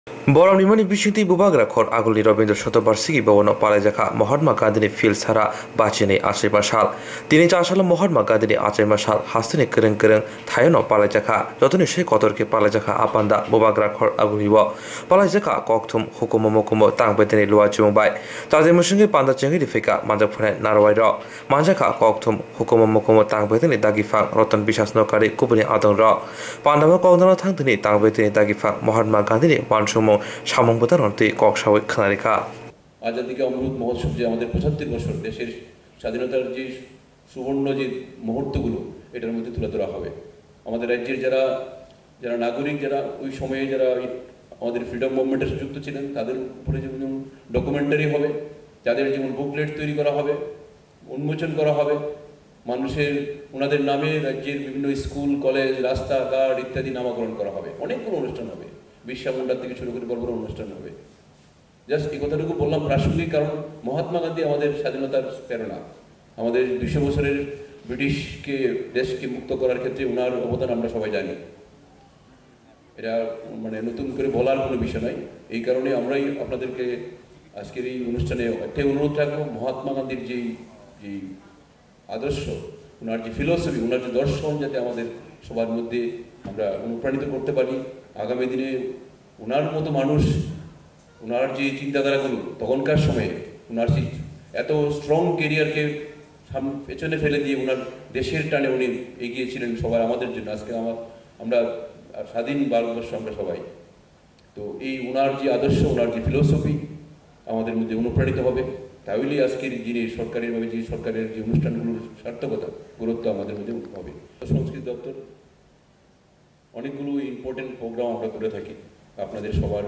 बर'नि बिसुंथि बुबाग्रा खर आगोलनि रबीन्द्र शतबार्षिकी भवनाव पालायजाखा महात्मा गांधीनि फिल्ड सारा बाचिनि आचैमा साल दिनै चासाल महात्मा गांधीनि आचैमा साल हास्तनि गोरों गोरों थायनाव पालायजाखा जतनि से कतरके पालायजाखा आपान्दा बुबाग्रा खर आगुलिव पालायजाखा ककथुम हुकुम मुकुम तांबेदिनि लुआ चुंबाय ताजे मुसुंगे पान्दा चेंगि फेका मानजाफुनाय नारवाय र मानजाखा ककथुम हुकुम मुकुम तांबेदिनि दागिफां रतन बिसास नकारि कुबुनि आदं र पान्दामा कौदना थांदिनि तांबेदिनि दागिफां महात्मा गांधीनि वानसुम সামংবতার অন্তে কক্সাওয়ে খানারিকা আজাদি কা অমৃত মহোৎসব যে আমাদের ৭৫ বছর দেশের স্বাধীনতার যে সুবর্ণ যে মুহূর্তগুলো এটার মধ্যে তুলে ধরা হবে। আমাদের রাজ্যের যারা নাগরিক যারা ওই সময়ে যারা আমাদের ফ্রিডম মুভমেন্টের সাথে যুক্ত ছিলেন তাদের উপরে যেমন ডকুমেন্টারি হবে, যাদের যেমন বুকলেট তৈরি করা হবে, উন্মোচন করা হবে, মানুষের ওনাদের নামে রাজ্যের বিভিন্ন স্কুল কলেজ রাস্তাঘাট ইত্যাদি নামকরণ করা হবে। অনেকগুলো অনুষ্ঠান হবে, বিরসা মুন্ডা থেকে শুরু করে বড় বড় অনুষ্ঠান হবে। জাস্ট এই কথাটুকু বললাম প্রাসঙ্গিক, কারণ মহাত্মা গান্ধী আমাদের স্বাধীনতার প্রেরণা। আমাদের ২০০ বছরের ব্রিটিশকে দেশকে মুক্ত করার ক্ষেত্রে ওনার অবদান আমরা সবাই জানি। এটা মানে নতুন করে বলার কোনো বিষয় নয়। এই কারণে আমরাই আপনাদেরকে আজকের এই অনুষ্ঠানে একটাই অনুরোধ রাখবো, মহাত্মা গান্ধীর যেই আদর্শ, ওনার যে ফিলোসফি, ওনার যে দর্শন যাতে আমাদের সবার মধ্যে আমরা অনুপ্রাণিত করতে পারি। আগামী দিনে ওনার মতো মানুষ, ওনার যে চিন্তাধারাগুলো তখনকার সময়ে ওনার সেই এত স্ট্রং কেরিয়ারকে পেছনে ফেলে দিয়ে ওনার দেশের টানে উনি এগিয়েছিলেন সবাই আমাদের জন্য। আজকে আমরা স্বাধীন ভারতবর্ষ আমরা সবাই, তো এই ওনার যে আদর্শ, ওনার যে ফিলোসফি আমাদের মধ্যে অনুপ্রাণিত হবে। তাহলেই আজকের যিনি সরকারিভাবে যে সরকারের যে অনুষ্ঠানগুলোর সার্থকতা গুরুত্ব আমাদের মধ্যে হবে। সংস্কৃতি দপ্তর অনেকগুলো ইম্পর্টেন্ট প্রোগ্রাম আমরা করে থাকি আপনাদের সবার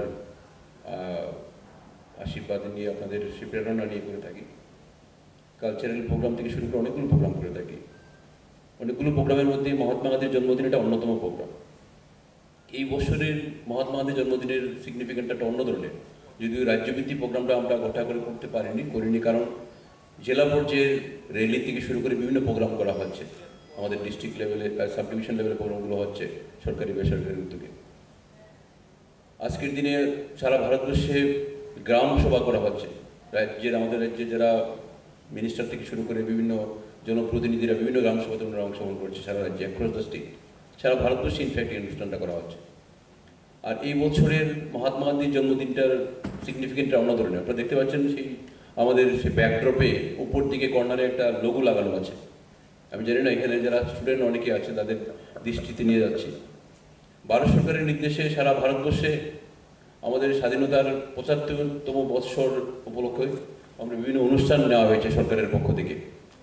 আশীর্বাদ নিয়ে, আপনাদের সে প্রেরণা নিয়ে করে থাকি। কালচারাল প্রোগ্রাম থেকে শুরু করে অনেকগুলো প্রোগ্রাম করে থাকি। অনেকগুলো প্রোগ্রামের মধ্যে মহাত্মা গান্ধীর জন্মদিন এটা অন্যতম প্রোগ্রাম। এই বছরের মহাত্মা গান্ধীর জন্মদিনের সিগনিফিকেন্টটা একটা অন্য ধরনের, যদিও রাজ্যভিত্তিক প্রোগ্রামটা আমরা গোটা করে করতে করিনি, কারণ জেলা পর্যায়ের র্যালি থেকে শুরু করে বিভিন্ন প্রোগ্রাম করা হচ্ছে। আমাদের ডিস্ট্রিক্ট লেভেলে, সাব ডিভিশন লেভেলে প্রোগ্রামগুলো হচ্ছে সরকারি বেসরকারি উদ্যোগে। আজকের দিনে সারা ভারতবর্ষে গ্রাম সভা করা হচ্ছে। আমাদের রাজ্যে যারা মিনিস্টার থেকে শুরু করে বিভিন্ন জনপ্রতিনিধিরা বিভিন্ন গ্রাম সভাতে ওনারা অংশগ্রহণ করছে সারা রাজ্যে, অ্যাক্রস দ্য স্টেট, সারা ভারতবর্ষে ইনফ্যাক্ট এই অনুষ্ঠানটা করা হচ্ছে। আর এই বছরের মহাত্মা গান্ধীর জন্মদিনটার সিগনিফিকেন্টটা অন্য ধরনের। আপনারা দেখতে পাচ্ছেন সেই আমাদের সেই ব্যাকড্রপে উপর দিকে কর্নারে একটা লোগো লাগানো আছে। আমি জানি না এখানে যারা স্টুডেন্ট অনেকে আছে তাদের দৃষ্টিতে নিয়ে যাচ্ছি। ভারত সরকারের নির্দেশে সারা ভারতবর্ষে আমাদের স্বাধীনতার ৭৫তম বৎসর উপলক্ষে আমরা বিভিন্ন অনুষ্ঠান নেওয়া হয়েছে সরকারের পক্ষ থেকে।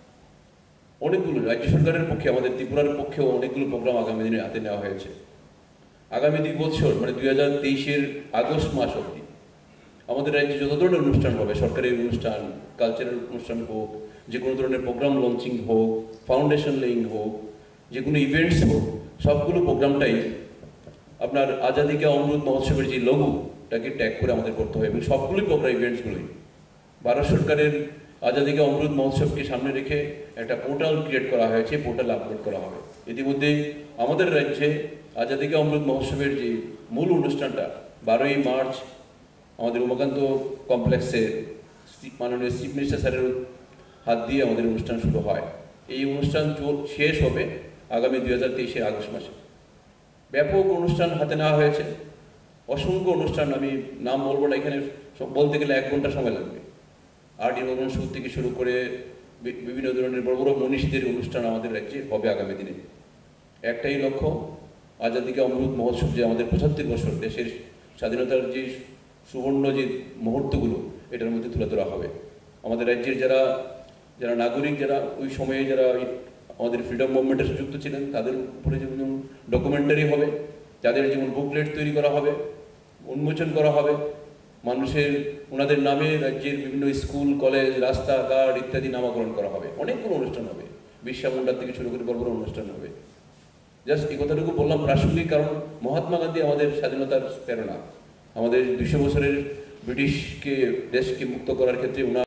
অনেকগুলো রাজ্য সরকারের পক্ষে, আমাদের ত্রিপুরার পক্ষেও অনেকগুলো প্রোগ্রাম আগামী দিনে হাতে নেওয়া হয়েছে। আগামী ২ বছর মানে ২০২৩-এর আগস্ট মাস অবধি আমাদের রাজ্যে যত ধরনের অনুষ্ঠান হবে, সরকারি অনুষ্ঠান, কালচারাল অনুষ্ঠান হোক, যে কোনো ধরনের প্রোগ্রাম লঞ্চিং হোক, ফাউন্ডেশন লেইং হোক, যে কোনো ইভেন্টস হোক, সবগুলো প্রোগ্রামটাই আপনার আজাদি কা অমৃত মহোৎসবের যে লোগোটাকে ট্যাগ করে আমাদের করতে হবে। এবং সবগুলোই প্রোগ্রাম ইভেন্টসগুলোই ভারত সরকারের আজাদি কা অমৃত মহোৎসবকে সামনে রেখে একটা পোর্টাল ক্রিয়েট করা হয়েছে, পোর্টাল আপলোড করা হবে। ইতিমধ্যে আমাদের রাজ্যে আজাদি কা অমৃত মহোৎসবের যে মূল অনুষ্ঠানটা ১২ই মার্চ আমাদের উমাকান্ত কমপ্লেক্সে মাননীয় চিফ মিনিস্টার স্যারের হাত দিয়ে আমাদের অনুষ্ঠান শুরু হয়। এই অনুষ্ঠান শেষ হবে আগামী ২০২৩-এর আগস্ট মাসে। ব্যাপক অনুষ্ঠান হাতে নেওয়া হয়েছে, অসংখ্য অনুষ্ঠান, আমি নাম বলবো না এখানে, বলতে গেলে ১ ঘন্টা সময় লাগবে। আরডি বর্মন সুর থেকে শুরু করে বিভিন্ন ধরনের বড় বড় মনীষীদের অনুষ্ঠান আমাদের রাজ্যে হবে আগামী দিনে। একটাই লক্ষ্য, আজাদি কা অমৃত মহোৎসব যে আমাদের ৭৫ বছর দেশের স্বাধীনতার যে সুবর্ণ যে মুহূর্তগুলো এটার মধ্যে তুলে ধরা হবে। আমাদের রাজ্যের যারা নাগরিক যারা ওই সময়ে যারা আমাদের ফ্রিডম মুভমেন্টের সাথে যুক্ত ছিলেন তাদের উপরে যেমন ডকুমেন্টারি হবে, যাদের যেমন বুকলেট তৈরি করা হবে, উন্মোচন করা হবে, মানুষের ওনাদের নামে রাজ্যের বিভিন্ন স্কুল কলেজ রাস্তাঘাট ইত্যাদি নামকরণ করা হবে। অনেকগুলো অনুষ্ঠান হবে, বিরসা মুন্ডা থেকে শুরু করে বড় বড় অনুষ্ঠান হবে। জাস্ট এই কথাটুকু বললাম প্রাসঙ্গিক, কারণ মহাত্মা গান্ধী আমাদের স্বাধীনতার প্রেরণা। আমাদের ২০০ বছরের ব্রিটিশকে দেশকে মুক্ত করার ক্ষেত্রে ওনার